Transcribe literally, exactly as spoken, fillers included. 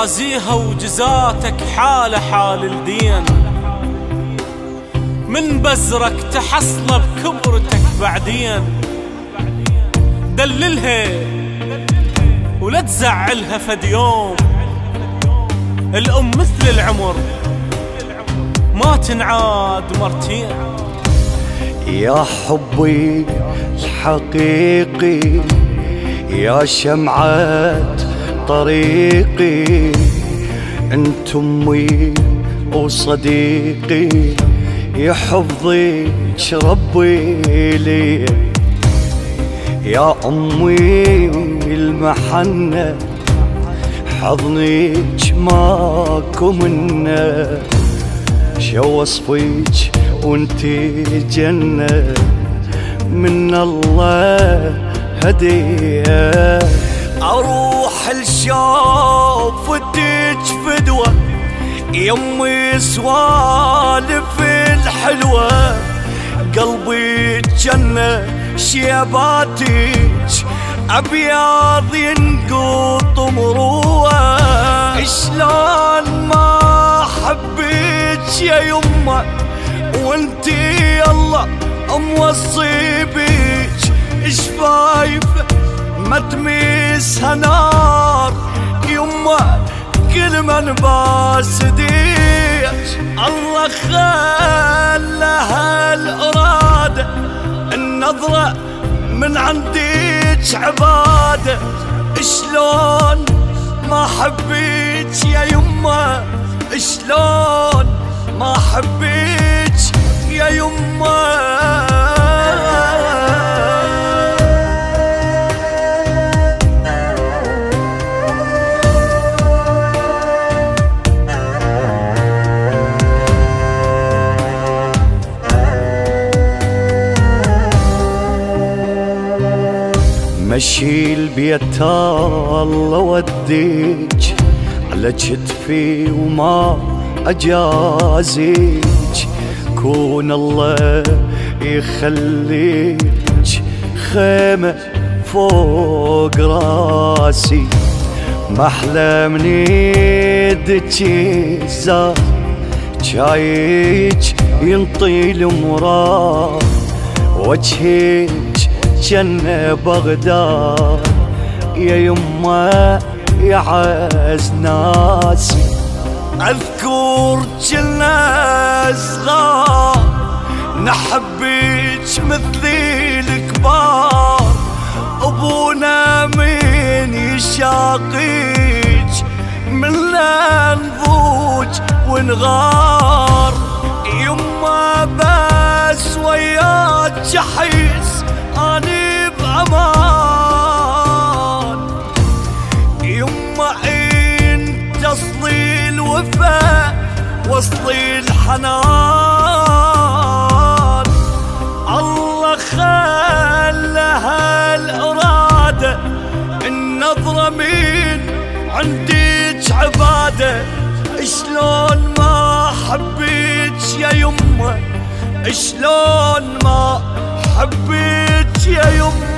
جازيها وجزاتك حالة حال الدين، من بزرك تحصله بكبرتك بعدين. دللها ولا تزعلها فد يوم، الأم مثل العمر ما تنعاد مرتين. يا حبي الحقيقي يا شمعة طريقي، انت امي وصديقي، يا حفظك ربي لي. يا امي المحنة حضنك ماكو منه، شو وصفك وانتي جنة من الله هدية. اروح لشوفتك فدوة يمي سوالف الحلوة، قلبي جنة شيباتك ابيض ينقط مروة. شلون ما حبيت يا يمه وانتي الله موصي بيك، شفايفه ما تميسها نار يمه كل من باسديك. الله خلها الإرادة النظرة من عنديك عبادة. شلون ما حبيت يا يمه، شلون ما حبيت يا يمه. مشي البيت الله وديك على كتفي وما اجازيك، كون الله يخليك خيمة فوق راسي، ما احلى من يدك الزهر جايك ينطي المراد، وجهك جنة بغداد يا يمه يا عز ناسي. اذكر جنا صغار نحبك مثل الكبار، ابونا من يشاقيك من لا نضوج ونغار. يما بس وياك احس اني بامان، يما انت اصلي الوفا واصلي الحنان. الله خلها الإرادة النظرة من عندك عبادة. شلون ما حبيت يا يمه، شلون ما حبيت يا يمه.